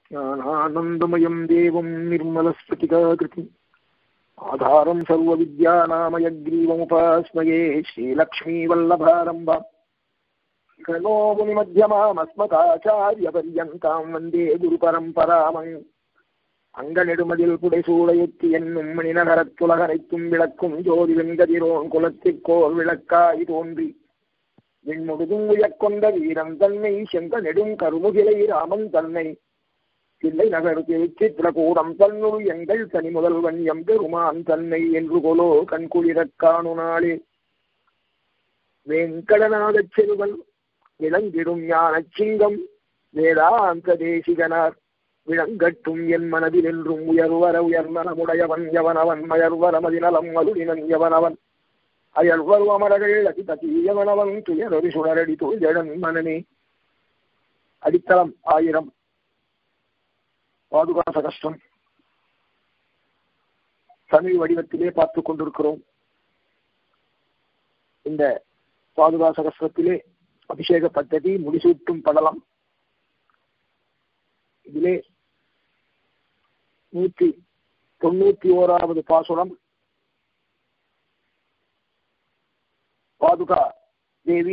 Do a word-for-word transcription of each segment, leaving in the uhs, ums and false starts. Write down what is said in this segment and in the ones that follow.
ज्ञानानन्दमयं देवं निर्मलस्फटिकाकृतिम् आधारं सर्वविद्यानामयग्रीवमुपास्मये श्रीलक्ष्मीवल्लभारम्भाम् कनो मुनिमध्यमामस्मदाचार्यपर्यन्तां वन्दे गुरुपरम्परामम् அங்கநெடுமதில் புடைசூடையொத்தி என்னும் மணிநகரத்துலகனைத்தும் விளக்கும் ஜோதி வெங்கதிரோன் குலத்திற்கோர் விளக்காய் தோன்றி விண்முழுதும் உயர்கொண்ட வீரன் தன்னை செங்க நெடும் கருமுகிலை ராமன் தன்னை தில்லை நகர் திருச்சித்திரகூடம் தன்னுள் எங்கள் தனி முதல்வன் எம்பெருமான் தன்னை என்று கொலோ கண்குளிரக் காணு நாளே வெங்கடநாதச் செல்வன் விளங்கிடும் ஞானச் சிங்கம் வேதாந்த தேசிகனார் விளங்கட்டும் என் மனதில் என்றும் உயர்வர உயர்நலமுடையவன் எவனவன் மயர்வர மதிநலம் மதுடினன் எவனவன் அயர்வர் அமரர்கள் அதிபதியவனவன் துயரொரு சுடரடி தொழிலன் மனனே. அடித்தளம் ஆயிரம். பாதுகாச கஷ்டம் தமிழ் வடிவத்திலே பார்த்துக் கொண்டிருக்கிறோம். இந்த பாதுகாச கஷ்டத்திலே அபிஷேக பദ്ധதி முடிசூட்டும் படலம். இதிலே நூற்றி தொண்ணூத்தி ஓராவது பாசுரம். பாதுகா தேவி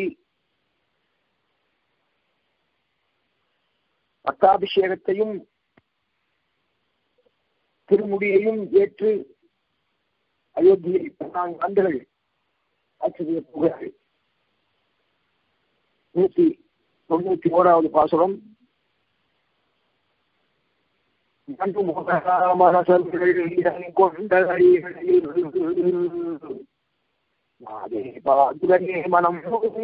பட்டாபிஷேகத்தையும் திருமுடியையும் ஏற்று அயோத்தியில் பதினான்கு ஆண்டுகள் ஆட்சி செய்ய போகிறார்கள். நூத்தி தொண்ணூத்தி ஓராவது பாசுரம். மனம்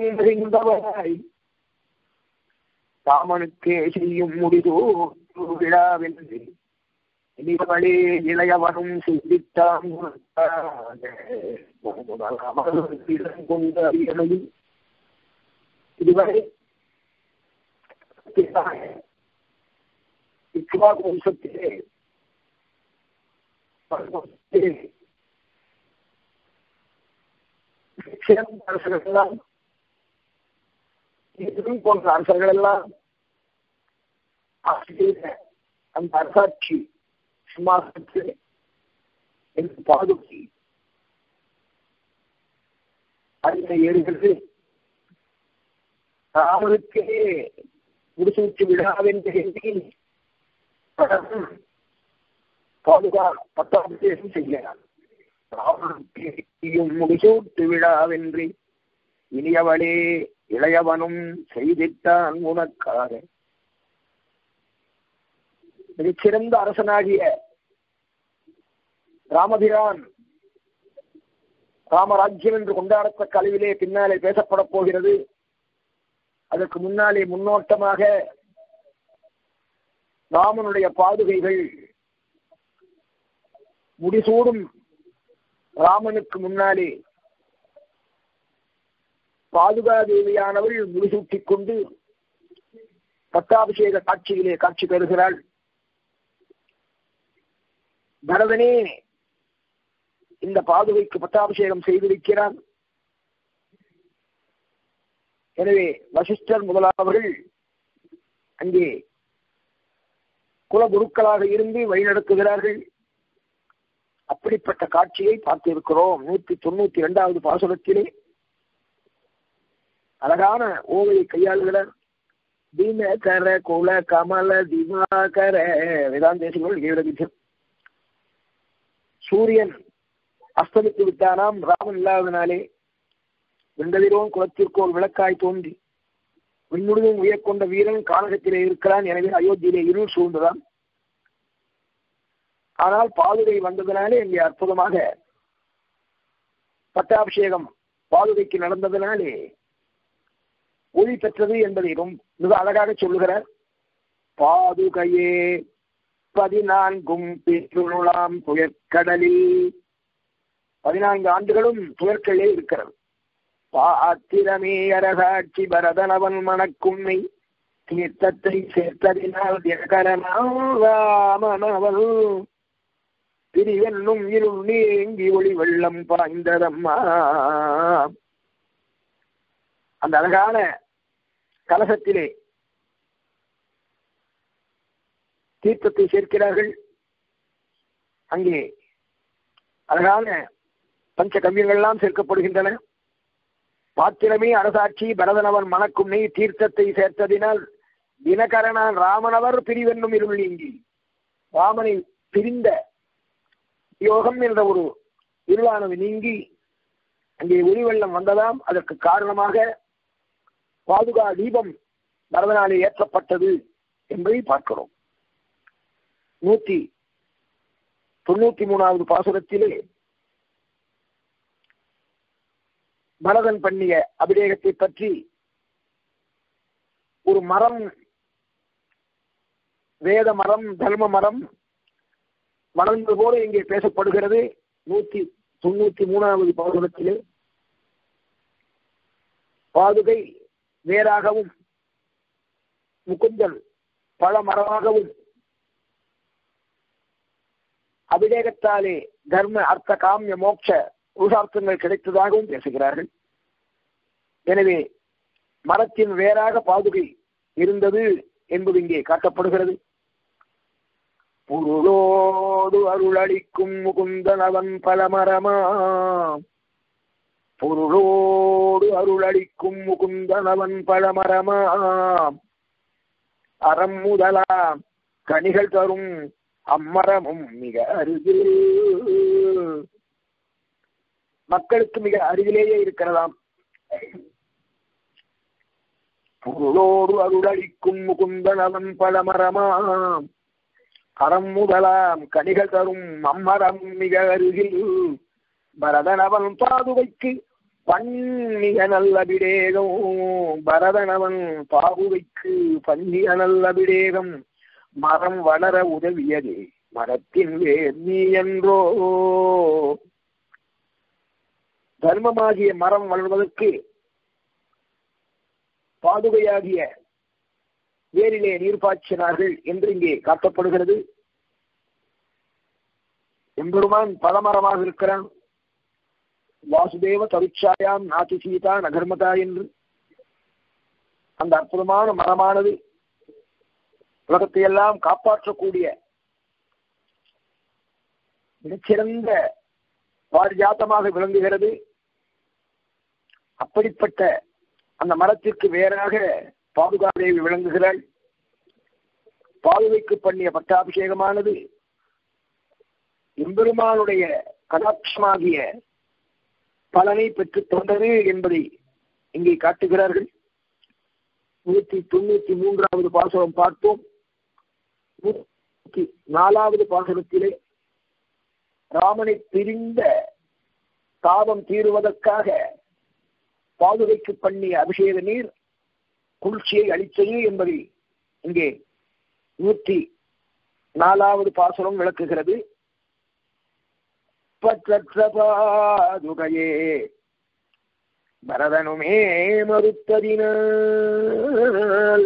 தாமனுக்கே செய்யும் முடிதோ விழாவென்று இனிவளே இளையவனும் சிந்தித்தான் கொண்ட அறியலையும் இதுவரை வம்சத்திலே சிறந்த அரசர்கள் எல்லாம் போன்ற அரசர்கள் எல்லாம் அந்த அரசாட்சி சிம்மாசனத்திலே என்று பாதுகி அறிவை ஏறுகிறது. ராமனுக்கே முடிசூட்டு விழாவென்று பாதுகா பட்டாபிஷேகம் செய்கிறார். முடிசூட்டு விழாவென்று இனியவளே இளையவனும் செய்திட்டான் உனக்காக. மிகச்சிறந்த அரசனாகிய ராமபிரான் ராமராஜ்யம் என்று கொண்டாடத்தக்க அளவிலே பின்னாலே பேசப்பட போகிறது. அதற்கு முன்னாலே முன்னோட்டமாக ராமனுடைய பாதுகைகள் முடிசூடும் ராமனுக்கு முன்னாலே பாதுகா தேவியானவள் முடிசூட்டிக் கொண்டு பட்டாபிஷேக காட்சியிலே காட்சி பெறுகிறாள். பரதனே இந்த பாதுகைக்கு பட்டாபிஷேகம் செய்திருக்கிறான். எனவே வசிஷ்டர் முதலானவர்கள் அங்கே குலகுருக்களாக இருந்து வழிநடத்துகிறார்கள். அப்படிப்பட்ட காட்சியை பார்த்திருக்கிறோம். நூத்தி தொண்ணூத்தி இரண்டாவது பாசுரத்திலே அழகான ஓவையை கையாளுகிறார். தினகர குல கமல திவாகர வேதாந்தேசிகள் ஏழவிதம். சூரியன் அஸ்தமித்து விட்டானாம். ராமன் இல்லாதனாலே வெண்டதிரோன் குலத்திற்கோர் விளக்காய் தோன்றி விண்முழுதும் உயர்கொண்ட வீரன் கானகத்திலே இருக்கிறான். எனவே அயோத்தியிலே இருள் சூழ்ந்துதான். ஆனால் பாதுகை வந்ததனாலே இங்கே அற்புதமாக பட்டாபிஷேகம் பாதுகைக்கு நடந்ததனாலே ஒளி பெற்றது என்பதை மிக அழகாக சொல்லுகிறார். பாதுகையே பதினான்கும் பெற்றுளாம் துயர்கடலில். பதினான்கு ஆண்டுகளும் துயர்களே இருக்கிறது. பாத்திரமே அரசாட்சி பரதனவன் மணக்கும்மை தீர்த்தத்தை சேர்த்ததினால் தினகரனாமனவன் பிரிவென்னும் இருள் நீங்கி ஒளி வெள்ளம் பாய்ந்ததம்மா. அந்த அழகான கலசத்திலே தீர்த்தத்தை சேர்க்கிறார்கள். அங்கே அழகான பஞ்ச கவ்யங்கள்லாம் சேர்க்கப்படுகின்றன. பாத்திரமே அரசாட்சி பரதனவன் மணக்கும் நெய் தீர்த்தத்தை சேர்த்ததினால் தினகரனான் ராமனவர் பிரிவென்னும் இருள் நீங்கி, ராமனை பிரிந்த யோகம் என்ற ஒரு இருளானது நீங்கி அங்கே ஒளிவெள்ளம் வந்ததாம். அதற்கு காரணமாக பாதுகா தீபம் பரதனாலே ஏற்றப்பட்டது என்பதை பார்க்கிறோம். நூத்தி தொண்ணூத்தி மூணாவது பாசுரத்திலே பரதன் பண்ணிய அபிஷேகத்தை பற்றி ஒரு மரம், வேத மரம், தர்ம மரம் வளர்ந்தது போல இங்கே பேசப்படுகிறது. நூத்தி தொண்ணூத்தி மூணாவது பாசுரத்திலே பாதுகை வேறாகவும் முகுந்தன் பல மரமாகவும் அபிஷேகத்தாலே தர்ம அர்த்த காமிய மோட்ச புருஷார்த்தங்கள் கிடைத்ததாகவும் பேசுகிறார்கள். எனவே மரத்தின் வேறாக பாதுகை இருந்தது என்பது இங்கே காட்டப்படுகிறது. பொருளோடு அருளளிக்கும் முகுந்தனவன் பலமரமா, பொருளோடு அருளளிக்கும் முகுந்தனவன் பலமரமா, அறம் முதலாம் கனிகள் தரும் அம்மரமும் மிக அருகில், மக்களுக்கு மிக அருகிலேயே இருக்கிறதாம். பொருளோடு அருளளிக்கும் முகுந்தனவன் பலமரமாம், அறம் முதலாம் கனிகள் தரும் அம்மரம் மிக அருகில், பரதனவன் பாதுகைக்கு பன்னிய நல்ல விடேகம், பரதனவன் பாதுகைக்கு பன்னிய நல்ல விடேகம், மரம் வளர உதவியதே மரத்தின் வேர் நீ என்றோ. தர்மமாகிய மரம் வளர்வதற்கு பாதுகையாகிய வேரிலே நீர் பாய்ச்சினார்கள் என்று இங்கே காட்டப்படுகிறது. எம்பெருமான் பலமரமாக இருக்கிறான். வாசுதேவ தருச்சாயாம் நாதி சீதா நகர்மதா என்று அந்த அற்புதமான மரமானது உலகத்தை எல்லாம் காப்பாற்றக்கூடிய மிகச்சிறந்த பாரிஜாத்தமாக விளங்குகிறது. அப்படிப்பட்ட அந்த மரத்திற்கு வேறாக பாதுகாதேவி விளங்குகிறாள். பாதுகைக்கு பண்ணிய பட்டாபிஷேகமானது எம்பெருமானுடைய கடாட்சமாகிய பலனை பெற்றுத் தந்தது என்பதை இங்கே காட்டுகிறார்கள். நூத்தி தொண்ணூத்தி மூன்றாவது பாசுரம் பார்த்தோம். நூத்தி நாலாவது பாசுரத்திலே ராமனை பிரிந்த தாபம் தீருவதற்காக பாதுகைக்கு பண்ணிய அபிஷேக நீர் குளிர்ச்சியை அளித்தது என்பதை இங்கே நூற்றி நாலாவது பாசுரம் விளக்குகிறது. பற்றற்ற பாதுகையே பரதனுமே மறுத்ததினால்,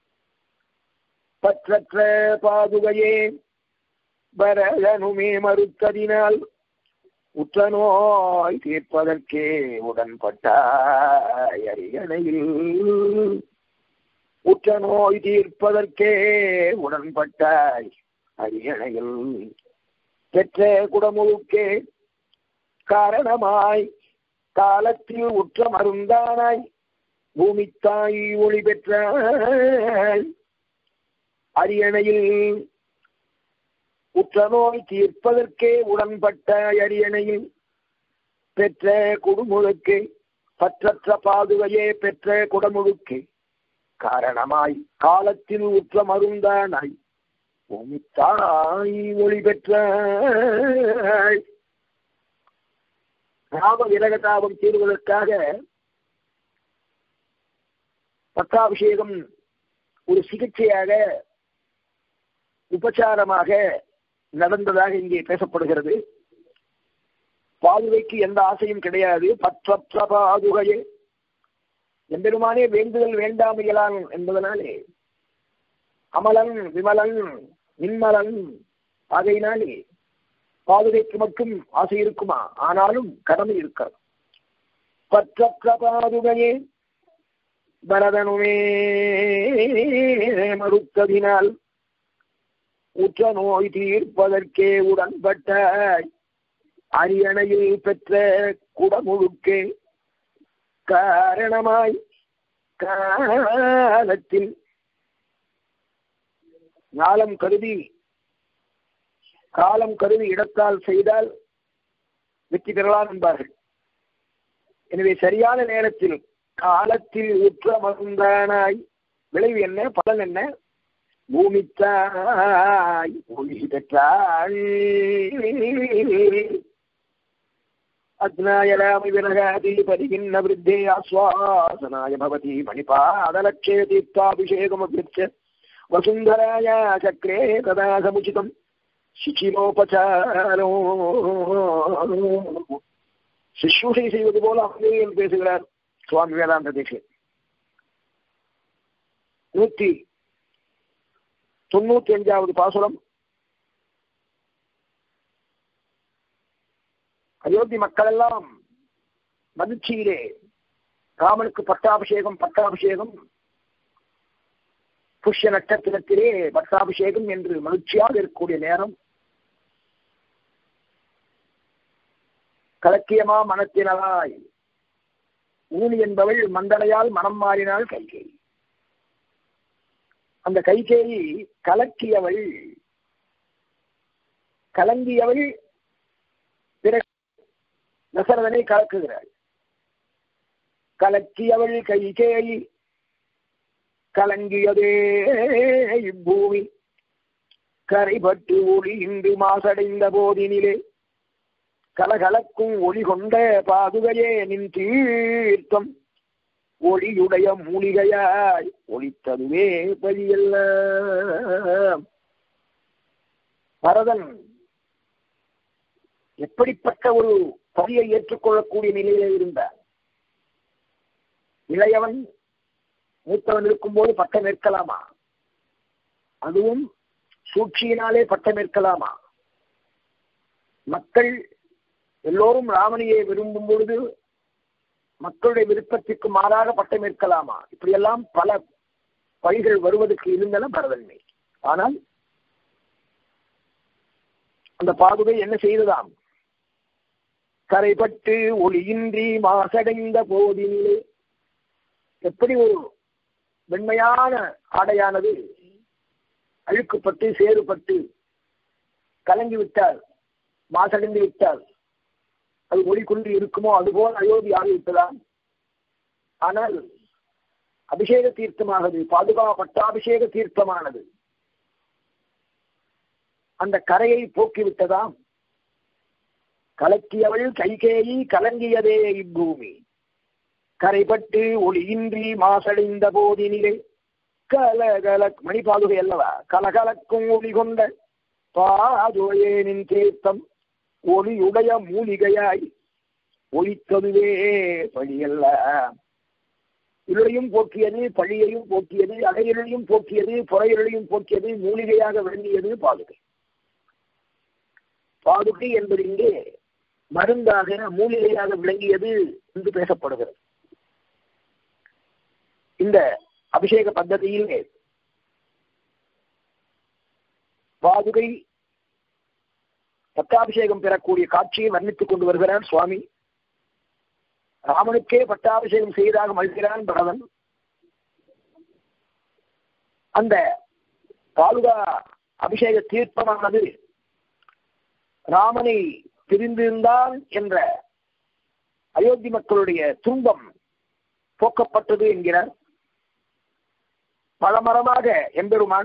பற்றற்ற பாதுகையே பரதனுமே மறுத்ததினால், உற்ற நோய் தீர்ப்பதற்கே உடன்பட்டாய் அரியணையில், உற்ற நோய் தீர்ப்பதற்கே உடன்பட்டாய் அரியணையில், பெற்ற குடமுழுக்கே காரணமாய் காலத்தில் உற்ற மருந்தானாய் பூமித்தாய் ஒளி பெற்றாய் அரியணையில், உற்ற நோய் தீர்ப்பதற்கே உடன்பட்டாய் அரியணையில், பெற்ற குடமுழுக்கே பற்றற்ற பாதுகையே பெற்ற குடமுழுக்கே காரணமாய் காலத்தில் உற்ற மருந்தானாய் பூமித்தாய் ஒளி பெற்றாய். ராம விரகதாபம் தீர்வதற்காக பட்டாபிஷேகம் ஒரு சிகிச்சையாக உபச்சாரமாக நடந்ததாக இங்கே பேசப்படுகிறது. பாதுகைக்கு எந்த ஆசையும் கிடையாது. பற்றற்ற பாதுகையே, எம்பெருமானே வேண்டுதல் வேண்டாமையலான் என்பதனாலே அமலன் விமலன் நின்மலன் ஆகையினாலே பாதுகைக்கு மட்டும் ஆசை இருக்குமா? ஆனாலும் கடமை இருக்கிறது. பற்றற்ற பாதுகையே பரதனுமே மறுத்ததினால், உற்ற நோய் தீர்ப்பதற்கே உடன்பட்ட அரியணையில் பெற்ற குடமுழுக்கே காரணமாய் காலத்தில் ஞாலம் கருதி காலம் கருதி இடத்தால் செய்தால் வெற்றி பெறலாம் என்பார்கள். எனவே சரியான நேரத்தில் காலத்தில் உற்ற மருந்தானாய் விளைவு என்ன, பலன் என்ன? பூமித்தாய் ஒளி பெற்றாள். அக்னாயராமி விரகாதி பதிகின்ன விருத்தே ஆஸ்வாசனாய பவதி மணிபாதலட்சே தீர்த்தாபிஷேகமபிருச்ச வசுந்தராய சக்ரே ததா சமுச்சிதம் சிசிரோபசாரோ. சிசூஷை செய்வது போல அங்கேயும் பேசுகிறார் சுவாமி வேதாந்த தீட்சிதர். நூற்றி தொண்ணூத்தி அஞ்சாவது பாசுரம். அயோத்தி மக்கள் எல்லாம் மகிழ்ச்சியிலே ராமனுக்கு பட்டாபிஷேகம் பட்டாபிஷேகம் புஷ்ய நட்சத்திரத்திலே பட்டாபிஷேகம் என்று மகிழ்ச்சியாக இருக்கக்கூடிய நேரம் கலக்கியமா மனத்தினராய் ஊனி என்பவள் மந்தளையால் மனம் மாறினாள் கைகேயி. அந்த கைகேயி கலக்கியவள், கலங்கியவள், பிறகு தசரதனை கலக்குகிறாள். கலக்கியவள் கைகேயி கலங்கியதே இப்பூமி கரைபட்டு ஒளி இன்று மாசடைந்த போதினிலே கலகலக்கும் ஒளி கொண்ட பாதுகையே நின் தீர்த்தம் ஒளியுடைய மூலிகையாய் ஒளித்ததுவே பலியல்ல. பரதன் எப்படிப்பட்ட ஒரு பலியை ஏற்றுக்கொள்ளக்கூடிய நிலையிலே இருந்தார். இளையவன் மூத்தவன் இருக்கும் போது பட்டம் ஏற்கலாமா? அதுவும் சூழ்ச்சியினாலே பட்டம் ஏற்கலாமா? மக்கள் எல்லோரும் ராமனையை விரும்பும் பொழுது மக்களுடைய விருப்பத்திற்கு மாறாக பட்டம் ஏற்கலாமா? இப்படியெல்லாம் பல வழிகள் வருவதற்கு இருந்தன பரதன்மை. ஆனால் அந்த பாதுகை என்ன செய்ததாம்? கரைபட்டு ஒளியின்றி மாசடைந்த போதினிலே. எப்படி ஒரு வெண்மையான ஆடையானது அழுக்குப்பட்டு சேறுபட்டு கலங்கி விட்டால், மாசடைந்து விட்டால் அது ஒளி கொண்டு இருக்குமோ அதுபோல் அயோத்தி ஆகிவிட்டதாம். ஆனால் அபிஷேக தீர்த்தமானது, பாதுகா பட்டாபிஷேக தீர்த்தமானது அந்த கரையை போக்கிவிட்டதாம். கலக்கியவள் கைகேயி கலங்கியதே இப்பூமி கரைபட்டு ஒளியின்றி மாசடைந்த போதினிலே கலகல மணி பாதுகை அல்லவா, கலகலக்கும் ஒளி கொண்ட பாதுகையேனின் தீர்த்தம் ஒளியுடைய மூலிகையாய் ஒளித்ததுவே பழியல்ல. இருளையும் போக்கியது, பழியையும் போக்கியது, அடையிருளையும் போக்கியது, புறையிருளையும் போக்கியது, மூலிகையாக விளங்கியது பாதுகை. பாதுகை என்பது இங்கே மருந்தாக மூலிகையாக விளங்கியது என்று பேசப்படுகிறது. இந்த அபிஷேக பద్ధதியிலே பாதுகை பட்டாபிஷேகம் பெறக்கூடிய காட்சியை வர்ணித்துக் கொண்டு வருகிறார் சுவாமி. ராமனுக்கே பட்டாபிஷேகம் செய்தாக மகிழ்கிறான் பரதன். அந்த பாதுகா அபிஷேக தீர்த்தமானது ராமனை பிரிந்திருந்தான் என்ற அயோத்தி மக்களுடைய துன்பம் போக்கப்பட்டது என்கிறார். பலமரமாக எம்பெருமான்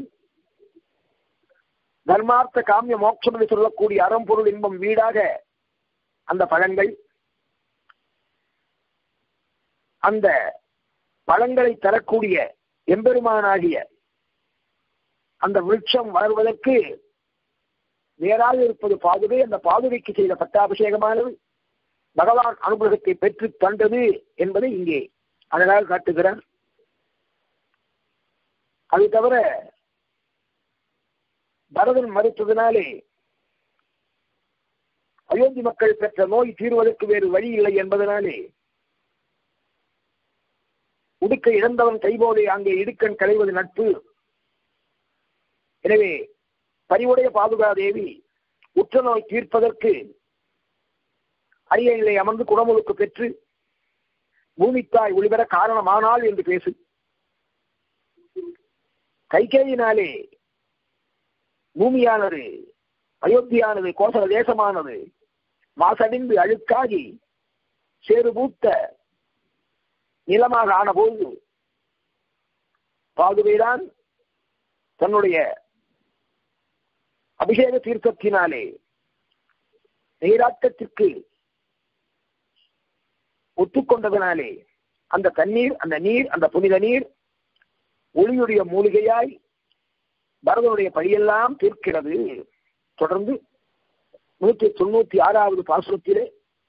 தர்மார்த்த காமிய மோட்சம் என்று சொல்லக்கூடிய அறம்பொருள் இன்பம் வீடாக அந்த பழங்கள், அந்த பழங்களை தரக்கூடிய எம்பெருமானாகிய அந்த விருட்சம் வளர்வதற்கு வேறாக இருப்பது பாதுகை. அந்த பாதுகைக்கு செய்த பட்டாபிஷேகமானது பகவான் அனுகிரகத்தை பெற்று தந்தது என்பதை இங்கே அழகாக காட்டுகிறார். அது தவிர பரதன் மறுத்ததினாலே அயோத்தி மக்கள் பெற்ற நோய் தீர்வதற்கு வேறு வழி இல்லை என்பதனாலே உடுக்க இழந்தவன் கைபோலே அங்கே இடுக்கண் களைவது நட்பு. எனவே பரிவுடைய பாதுகாதேவி உற்ற நோய் தீர்ப்பதற்கு அரியணையிலே அமர்ந்து குடமுழுக்கு பெற்று பூமித்தாய் ஒளிபெற காரணமானால் என்று பேசு. கைகேயினாலே பூமியானது, அயோத்தியானது, கோசல தேசமானது மாசடைந்து அழுக்காகி சேறுபூத்த நிலமாக ஆனபோது பாதுகைதான் தன்னுடைய அபிஷேக தீர்த்தத்தினாலே நீராட்டத்திற்கு ஒத்துக்கொண்டதனாலே அந்த தண்ணீர், அந்த நீர், அந்த புனித நீர் ஒளியுடைய மூலிகையாய் பரதனுடைய பழியெல்லாம் தீர்க்கிறது. தொடர்ந்து நூற்றி தொண்ணூத்தி ஆறாவது பாசுரத்திலே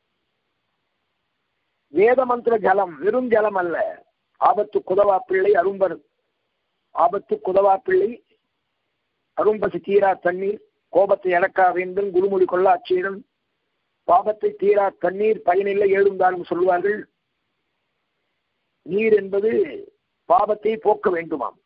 வேத மந்திர ஜலம், வெறும் ஜலம் அல்ல, ஆபத்து குதவா பிள்ளை அரும்பர், ஆபத்து குதவா பிள்ளை அரும்பசி தீரா தண்ணீர், கோபத்தை அடக்கா வேண்டும் குருமொழி கொள்ளாச்சீரன், பாபத்தை தீரா தண்ணீர் பயனில்லை எழுந்தாலும் சொல்வார்கள். நீர் என்பது பாபத்தை போக்க வேண்டுமாம்.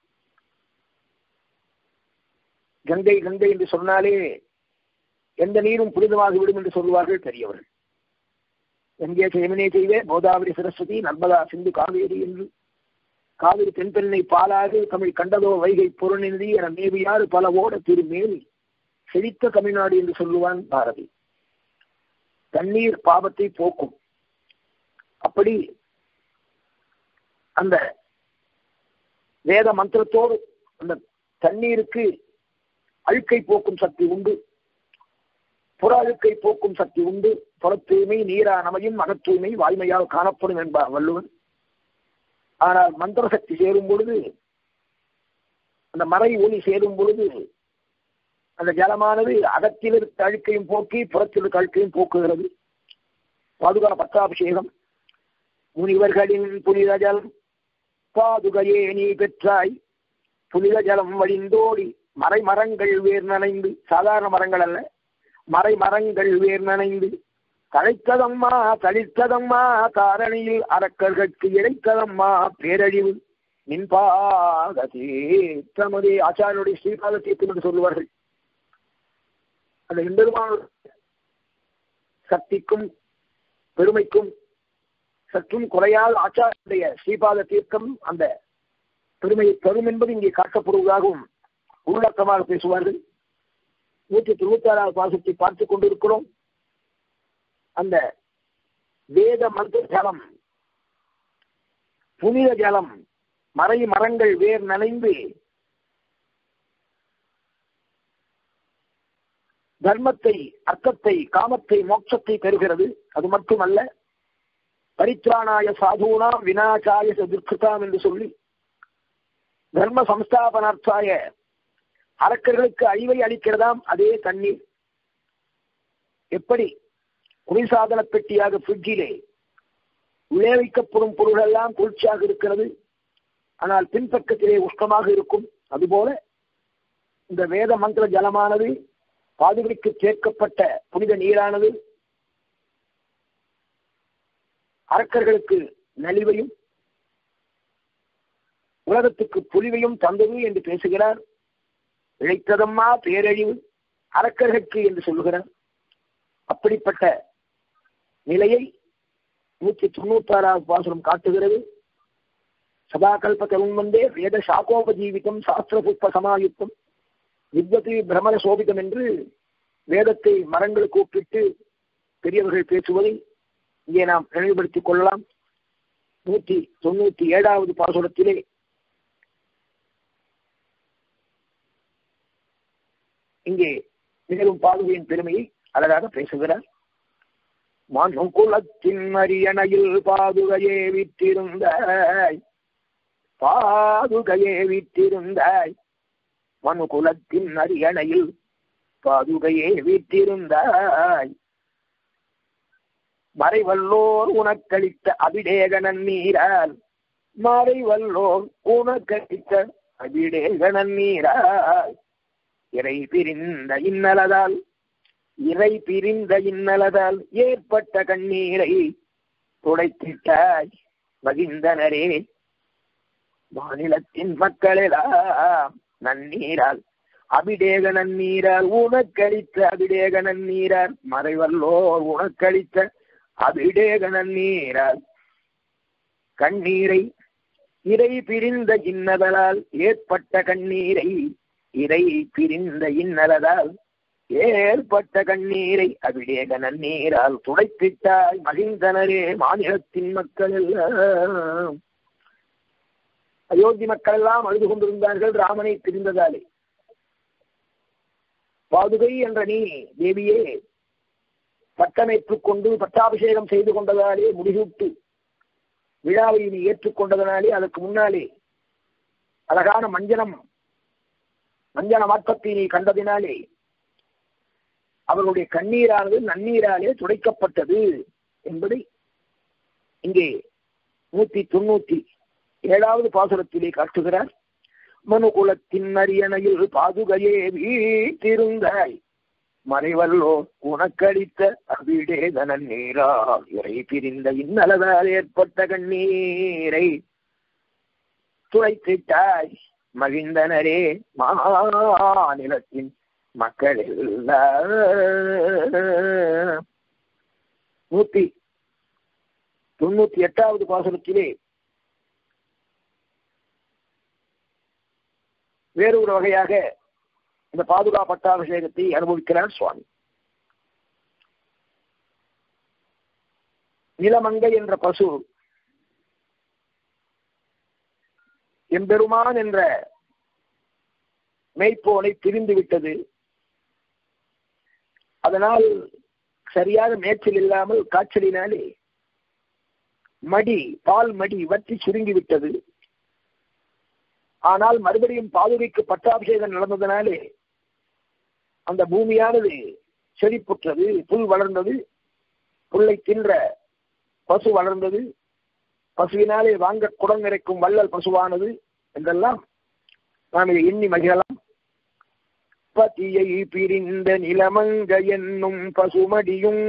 கங்கை கங்கை என்று சொன்னாலே எந்த நீரும் புனிதமாகிவிடும் என்று சொல்வார்கள் பெரியவர்கள். எங்கே செய்வனே செய்வே கோதாவரி சரஸ்வதி நர்மதா சிந்து காவேரி என்று காவிரி தென்பெண்ணை பாலாறு தமிழ் கண்டதோ வைகை பொருநிதி என மேவியாறு பலவோட திருமேல் செழித்த தமிழ்நாடு என்று சொல்லுவான் பாரதி. தண்ணீர் பாவத்தை போக்கும். அப்படி அந்த வேத மந்திரத்தோடு அந்த தண்ணீருக்கு அழுக்கை போக்கும் சக்தி உண்டு, புற அழுக்கை போக்கும் சக்தி உண்டு. புற தூய்மை நீரா நமையும், அகத்தூய்மை வாய்மையால் காணப்படும் என்பார் வள்ளுவன். ஆனால் மந்திர சக்தி சேரும் பொழுது, அந்த மறை ஒளி சேரும் பொழுது அந்த ஜலமானது அகத்தில் இருக்க அழுக்கையும் போக்கி புறத்தில் இருக்க அழுக்கையும் போக்குகிறது. பாதுகா பட்டாபிஷேகம். முனிவர்களின் புனித ஜலம் பாதுகையே நீ பெற்றாய், புனித ஜலம் வழிந்தோடி மறை மரங்கள் வேர் நனைந்து, சாதாரண மரங்கள் அல்ல, மறை மரங்கள் வேர் நனைந்து தழைத்ததம்மா தளித்ததம்மா தாரணியில் அரக்கர்களுக்கு இழைத்ததம்மா பேரழிவு நின்பாகதே தமதே. ஆச்சாரியனுடைய ஸ்ரீபாத தீர்த்தம் என்று சொல்லுவார்கள். அந்த எம்பெருமான சக்திக்கும் பெருமைக்கும் சற்றும் குறையால் ஆச்சாரியனுடைய ஸ்ரீபாத தீர்த்தம் அந்த பெருமையை பெரும் என்பது இங்கே காட்டப்படுவதாகவும் உள்ளடக்கமாக பேசுவார்கள். நூற்றி தொண்ணூத்தி ஆறாவது பாசத்தை பார்த்துக் கொண்டிருக்கிறோம். அந்த வேத மந்திர ஜலம், புனித ஜலம், மறை மரங்கள் வேர் நனைந்து தர்மத்தை, அர்த்தத்தை, காமத்தை, மோட்சத்தை பெறுகிறது. அது மட்டுமல்ல, பரித்ராணாய சாதுனா விநாசாய துர்கிருதாம் என்று சொல்லி தர்ம சம்ஸ்தாபனார்த்தாய அரக்கர்களுக்கு அழிவை அளிக்கிறதாம் அதே தண்ணீர். எப்படி குளிர்சாதன பெட்டியாக ஃப்ரிட்ஜிலே உள்ளே வைக்கப்படும் பொருள் எல்லாம் குளிர்ச்சியாக இருக்கிறது, ஆனால் பின்பக்கத்திலே உஷ்ணமாக இருக்கும். அதுபோல இந்த வேத மந்திர ஜலமானது, பாதுகைக்கு சேர்க்கப்பட்ட புனித நீரானது அரக்கர்களுக்கு நலிவையும் உலகத்துக்கு பொலிவையும் தந்தது என்று பேசுகிறார். இழைத்ததம்மா பேரழிவு அரக்கர்களுக்கு என்று சொல்லுகிறார். அப்படிப்பட்ட நிலையை நூற்றி தொண்ணூத்தி ஆறாவது பாசுரம் காட்டுகிறது. சதாகல்ப தருண்வந்தே வேத சாகோபஜீவிதம் சாஸ்திர புஷ்ப சமாயுக்தம் வித்வதி பிரமர சோபிதம் என்று வேதத்தை மரங்களுக்கு ஒப்பிட்டு பெரியவர்கள் பேசுவதை இங்கே நாம் நினைவுபடுத்திக் கொள்ளலாம். நூற்றி தொண்ணூத்தி ஏழாவது பாசுரத்திலே இங்கே மேலும் பாதுகையின் பெருமையை அழகாக பேசுகிறார். மனுகுலத்தின் அரியணையில் பாதுகையே வீற்றிருந்தாய், பாதுகையே வீற்றிருந்தாய், மனுகுலத்தின் அரியணையில் பாதுகையே வீற்றிருந்தாய், மறைவல்லோர் உனக்களித்த அபிடேக நன்னீரால், மறைவல்லோர் உனக்களித்த அபிடேக நன்னீரால், இறை பிரிந்த இன்னலதால் இறை பிரிந்த இன்னலதால் ஏற்பட்ட கண்ணீரை துடைத்திட்டாய் மகிழ்ந்தனரே. மாநிலத்தின் மக்களெல்லாம் நன்னீரால் அபிடேக நன்னீரார் உனக்களித்த அபிடேக நன்னீரார் மறைவல்லோர் உனக்களித்த அபிடேக நன்னீரார் கண்ணீரை இறை பிரிந்த இன்னதலால் ஏற்பட்ட கண்ணீரை இறை பிரிந்த இன்னலதால் ஏற்பட்ட கண்ணீரை அபிடேக நன்னீரால் துடைத்திட்டாய் மகிழ்ந்தனரே மாநிலத்தின் மக்கள் எல்லாம். அயோத்தி மக்கள் எல்லாம் அழுது கொண்டிருந்தார்கள் ராமனை பிரிந்ததாலே. பாதுகை என்ற நீ தேவியே பட்டமேற்றுக் கொண்டு பட்டாபிஷேகம் செய்து கொண்டதாலே முடிசூட்டு விழாவை நீ ஏற்றுக்கொண்டதனாலே அதற்கு முன்னாலே அழகான மஞ்சனம் மஞ்சன மாற்றத்தை நீ கண்டதினாலே அவர்களுடைய கண்ணீரானது நன்னீராலே துடைக்கப்பட்டது என்பதை இங்கே நூத்தி தொண்ணூத்தி ஏழாவது பாசுரத்திலே காட்டுகிறார். மனுகுலத்தின் அரியணையில் பாதுகையே வீட்டிருந்தாய் மறைவல்லோ உனக்களித்த அபிடேக நன்னீரால் இறை பிரிந்த இன்னலதால் ஏற்பட்ட கண்ணீரை துடைத்திட்டாய் மகிழ்ந்தனரே மாநிலத்தின் மக்கள் நூத்தி தொண்ணூத்தி எட்டாவது பாசுரத்திலே வேறொரு வகையாக இந்த பாதுகா பட்டாபிஷேகத்தை அனுபவிக்கிறார் சுவாமி. நிலமங்கை என்ற பசு எம்பெருமான் என்ற மெய்ப்போனை பிரிந்து விட்டது. அதனால் சரியாக மேய்ச்சல் இல்லாமல் காய்ச்சலினாலே மடி பால் மடி வற்றி சுருங்கி விட்டது. ஆனால் மறுபடியும் பாதுகைக்கு பட்டாபிஷேகம் நடந்ததனாலே அந்த பூமியானது செழிப்புற்றது, புல் வளர்ந்தது, புல்லை தின்ற பசு வளர்ந்தது, பசுவினாலே வாங்க குடம் நிறைக்கும் வள்ளல் பசுவானது என்றெல்லாம் நாம் இதை எண்ணி மகிழலாம். பதியை பிரிந்த நிலமங்க என்னும் பசுமடியும்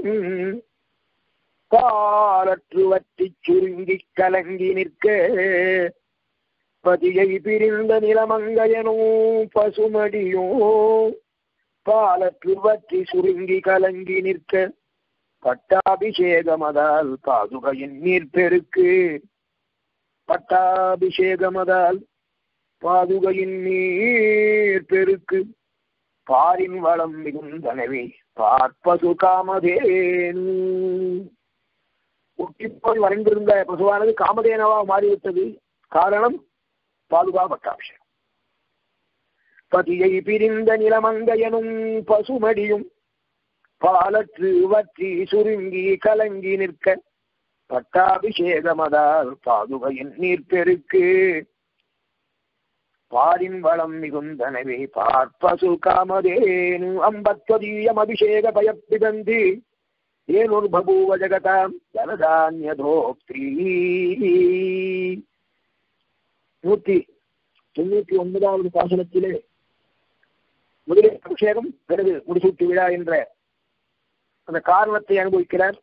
பாலற்று வற்றி சுருங்கி கலங்கி நிற்க பதியை பிரிந்த நிலமங்கையனும் பசுமடியும் பாலற்று வற்றி சுருங்கி கலங்கி நிற்க பட்டாபிஷேகமதால் பாதுகையின் நீர் பெருக்கு பட்டாபிஷேகமதால் பாதுகையின் நீர் பெருக்கு பாரின் வளம் மிகுந்தனவே பார்ப்பசு காமதேனு. ஒட்டிப்போய் வரைந்திருந்த பசுவானது காமதேனவா மாறிவிட்டது. காரணம் பாதுகா பட்டாபிஷேகம். பதியை பிரிந்த நிலமங்கையனும் பசுமடியும் பாலற்று வற்றி சுருங்கி கலங்கி நிற்க பட்டாபிஷேகமதால் பாதுகையின் நீர் பெருக்கு பாரின் வளம் மிகுந்தனவே பார்ப்பசு காமதேனு. அம்பத்வதீயம் அபிஷேக பயப்பிதந்தி ஏனுர் பபூவ ஜகதாம் தனதான்யதோக்தி. நூத்தி தொண்ணூத்தி ஒன்பதாவது பாசனத்திலே முதலில் அபிஷேகம் பிறகு முடிசூட்டு விழா என்ற அந்த காரணத்தை அனுபவிக்கிறார்.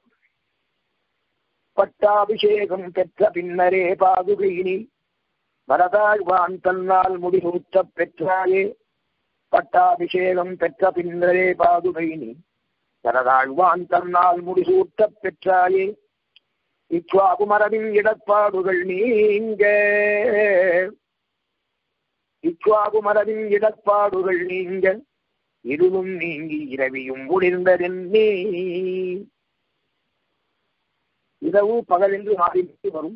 பட்டாபிஷேகம் பெற்ற பின்னரே பாதுகையினி வரதாழ்வான் தன்னால் முடிசூட்ட பெற்றாயே. பட்டாபிஷேகம் பெற்ற பின்னரே பாதுகையினி வரதாழ்வான் தன்னால் முடிசூட்ட பெற்றாயே. இச்வாகுமரவின் இடர்பாடுகள் நீங்க இச்வாகுமரவின் இடர்பாடுகள் நீங்க இருளும் நீங்கி இரவியும் முடிந்ததென்னே. இரவு பகல் என்று மாறிவிட்டு வரும்.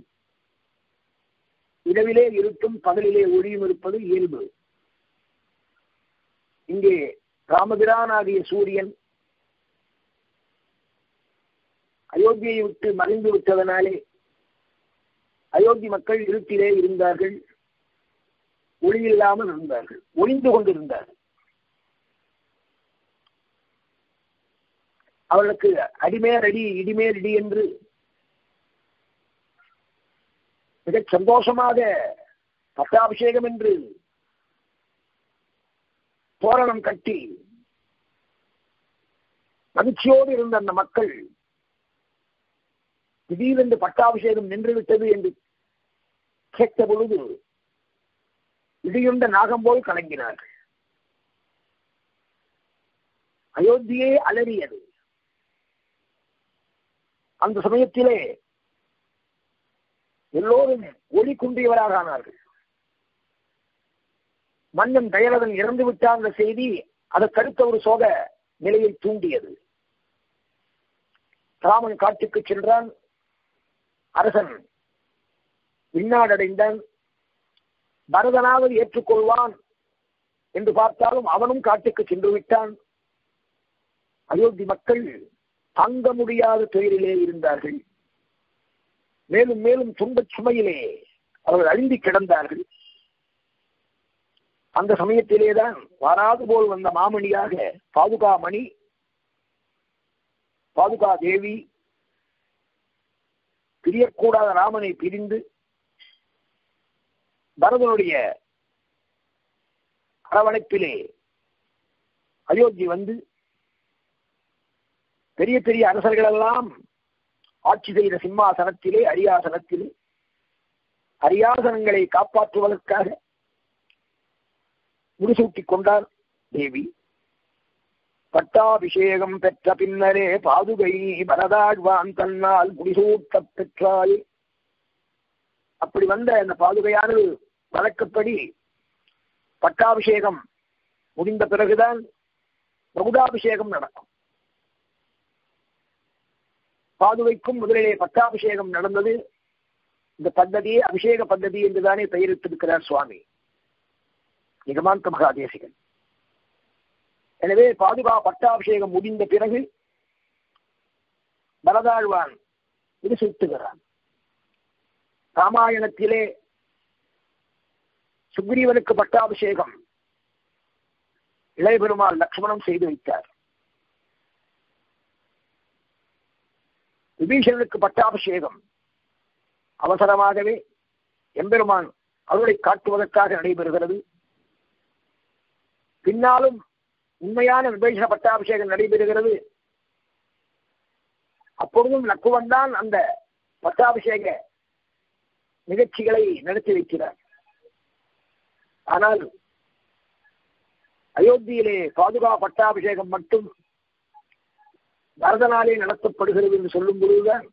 இரவிலே இருட்டும் பகலிலே ஒளியும் இருப்பது இயல்பு. இங்கே ராமபிரானாகிய சூரியன் அயோத்தியை விட்டு மறைந்து விட்டதனாலே அயோத்தி மக்கள் இருட்டிலே இருந்தார்கள், ஒளி இல்லாமல் இருந்தார்கள், ஒளிந்து கொண்டிருந்தார்கள். அவர்களுக்கு அடிமேல் அடி இடிமேல் இடி என்று மிகச் சந்தோஷமாக பட்டாபிஷேகம் என்று தோரணம் கட்டி மகிழ்ச்சியோடு இருந்த அந்த மக்கள் திடீரென்று பட்டாபிஷேகம் நின்றுவிட்டது என்று கேட்ட பொழுது இடியுண்ட நாகம் போல் கலங்கினார்கள். அயோத்தியே அலறியது. அந்த சமயத்திலே எல்லோரும் ஒளி குன்றியவராக ஆனார்கள். மன்னன் தயரதன் இறந்து விட்டார் என்ற செய்தி அதற்கடுத்த ஒரு சோக நிலையை தூண்டியது. ராமன் காட்டுக்கு சென்றான். அரசன் விண்ணாடடைந்தான். பரதனாவது ஏற்றுக்கொள்வான் என்று பார்த்தாலும் அவனும் காட்டுக்கு சென்று விட்டான். அயோத்தி மக்கள் தாங்க முடியாத துயரிலே இருந்தார்கள். மேலும் மேலும் துன்பச் சுமையிலே அவர்கள் அழிந்து கிடந்தார்கள். அந்த சமயத்திலேதான் வாராது போல் வந்த மாமணியாக பாதுகா மணி, பாதுகா தேவி பிரியக்கூடாத ராமனை பிரிந்து பரதனுடைய அரவணைப்பிலே அயோத்தி வந்து பெரிய பெரிய அரசர்கள் எல்லாம் ஆட்சி செய்த சிம்மாசனத்திலே அரியாசனத்திலே அரியாசனங்களை காப்பாற்றுவதற்காக முடிசூட்டிக் கொண்டார் தேவி. பட்டாபிஷேகம் பெற்ற பின்னரே பாதுகை பரதாழ்வான் தன்னால் முடிசூட்ட பெற்றாய். அப்படி வந்த அந்த பாதுகையானது வழக்கப்படி பட்டாபிஷேகம் முடிந்த பிறகுதான் மகுடாபிஷேகம் நடக்கும். பாதுகைக்கும் முதலிலே பட்டாபிஷேகம் நடந்தது. இந்த பद्धதியே அபிஷேக பद्धதி என்றுதானே பெயரிட்டிருக்கிறார் சுவாமி நிகமாந்த மகாதேசிகன். எனவே பாதுகா பட்டாபிஷேகம் முடிந்த பிறகு பரதாழ்வான் இது சுட்டுகிறான். ராமாயணத்திலே சுக்ரீவனுக்கு பட்டாபிஷேகம் இளையபெருமாள் லக்ஷ்மணம் செய்து வைத்தார். விபீஷணனுக்கு பட்டாபிஷேகம் அவசரமாகவே எம்பெருமான் அருளை காட்டுவதற்காக நடைபெறுகிறது. பின்னாலும் உண்மையான விபீஷண பட்டாபிஷேகம் நடைபெறுகிறது. அப்பொழுதும் லக்குவன் தான் அந்த பட்டாபிஷேக நிகழ்ச்சிகளை நடத்தி வைக்கிறார். ஆனால் அயோத்தியிலே பாதுகா பட்டாபிஷேகம் மட்டும் பரதனாலே நடத்தப்படுகிறது என்று சொல்லும் பொழுதுதான்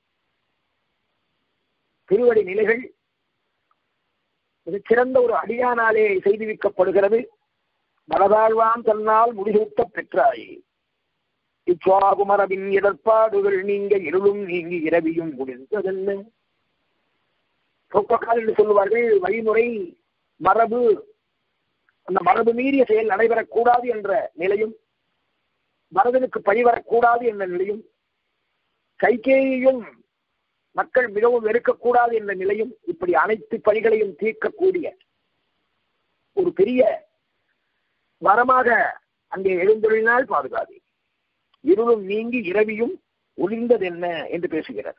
திருவடி நிலைகள் மிகச்சிறந்த ஒரு அடியானாலே செய்து வைக்கப்படுகிறது. பரதாழ்வான் தன்னால் முடிசூட்ட பெற்றாய். இச்வாகுமரபின் இடர்பாடுகள் நீங்க இருளும் நீங்கி இரவியும் முடிந்ததென்ன. புரோட்டோகால் என்று சொல்லுவார்கள். வழிமுறை மரபு, அந்த மரபு மீறிய செயல் நடைபெறக்கூடாது என்ற நிலையும், பரதனுக்கு பழிவரக்கூடாது என்ற நிலையும், கைகேயையும் மக்கள் மிகவும் வெறுக்கக்கூடாது என்ற நிலையும், இப்படி அனைத்து பணிகளையும் தீர்க்கக்கூடிய ஒரு பெரிய வரமாக அங்கே எழுந்தொழினால் பாதுகாது. இருளும் நீங்கி இரவியும் ஒளிந்ததென்ன என்று பேசுகிறார்.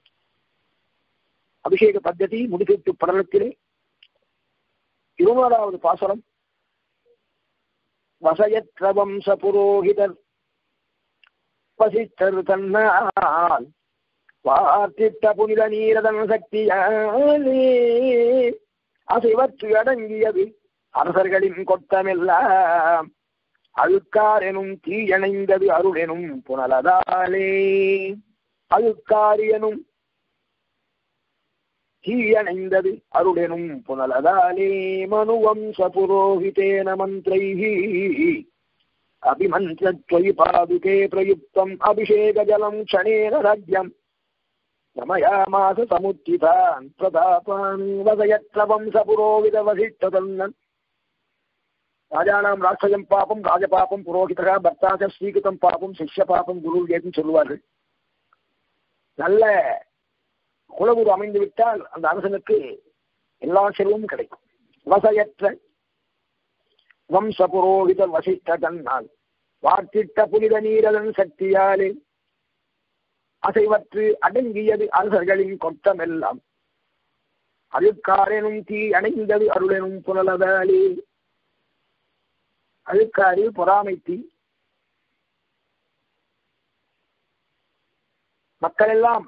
அபிஷேக பద్ధதி முடிசூட்டு படலத்திலே இருநூறாவது பாசுரம். வசயற்ற வம்ச புரோகிதர் வசிஷ்டர் தன்னால் வார்த்திட்ட புனித நீரதன் சக்தியாலே அசைவற்று அடங்கியது அரசர்களின் கொட்டமெல்லாம் அழுக்கார் எனும் தீயணைந்தது அருள் எனும் புனலதாலே. அழுக்கார் எனும் தீயணைந்தது அருளெனும் புனலதாலே. மனுவம்ச புரோஹிதேன மந்திரைஹி அபிமந்திரத்வயி பாதுகே பிரயுக்தம் அபிஷேக ஜலம் க்ஷணேன ராஜ்யம் ரமயாமாச சமுத்திதான் பிரதாபான். வசயற்ற வம்ச புரோஹித வசிஷ்டதன்னன். ராஜானாம் ராட்சயம் பாபம் ராஜபாபம் புரோகிதா பர்த்தாச ஸ்ரீகிருதம் பாபம் சிஷ்ய பாபம் குரு ஏதுன்னு சொல்லுவார்கள். நல்ல குலகுரு அமைந்து விட்டால் அந்த அரசனுக்கு எல்லா செல்வமும் கிடைக்கும். வசையற்ற வம்ச புரோகித வசிஷ்ட தன்னால் வார்த்திட்ட புனித நீரதன் சக்தியாலே அசைவற்று அடங்கியது அரசர்களின் கொட்டமெல்லாம் அழுக்காரெனும் தீ அணைந்தது அருளெனும் புனலதாலே. அழுக்காறு பொறாமை தீ. மக்கள் எல்லாம்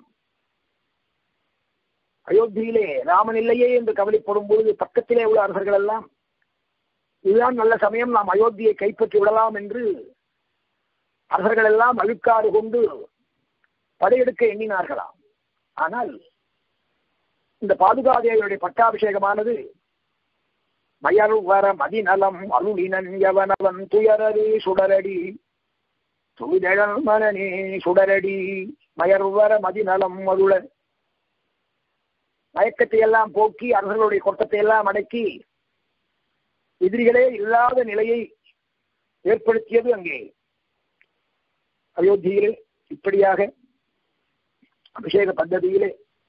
அயோத்தியிலே ராமன் இல்லையே என்று கவலைப்படும் பொழுது பக்கத்திலே உள்ள அரசர்கள் எல்லாம் இதுதான் நல்ல சமயம், நாம் அயோத்தியை கைப்பற்றி விடலாம் என்று அரசர்கள் எல்லாம் அழுக்காறு கொண்டு படையெடுக்க எண்ணினார்களாம். ஆனால் இந்த பாதுகாதேவியுடைய பட்டாபிஷேகமானது மயல் வர மதிநலம் அருளினன் யவனவன் துயரடி சுடரடி துவிதழல் மனனே சுடரடி மயர்வர மதிநலம் அருள, மயக்கத்தை எல்லாம் போக்கி அரசர்களுடைய கொட்டத்தை எல்லாம் அடக்கி எதிரிகளே இல்லாத நிலையை ஏற்படுத்தியது அங்கே அயோத்தியிலே. இப்படியாக அபிஷேக பద్ధதியிலே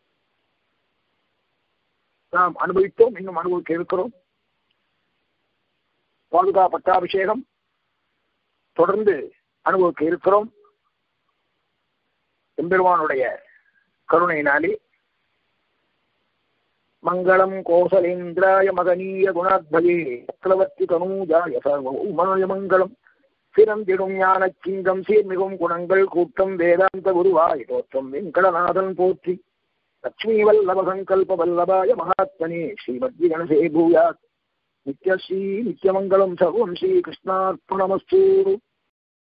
நாம் அனுபவித்தோம், இன்னும் அனுபவிக்க இருக்கிறோம். பாதுகா பட்டாபிஷேகம் தொடர்ந்து அனுபவிக்க இருக்கிறோம். எம்பெருமானுடைய கருணையினாலே. மங்களம் கோசலேந்திராய மகனீய குணாத்பயே சக்கரவர்த்தி தனூஜாய சர்வ மங்களம். சிறந்திடும் ஞான சிங்கம் சீர்மிகும் குணங்கள் கூட்டம் வேதாந்த குருவாய் தோற்றம் வெங்கடநாதன் போற்றி. லட்சுமி வல்லப சங்கல்ப வல்லபாய மகாத்மனே ஸ்ரீமத்வி கணசே பூயாத். நித்யஸ்ரீ நித்யமங்கலம் சர்வம் ஸ்ரீ கிருஷ்ணார்ப்பணமஸ்து.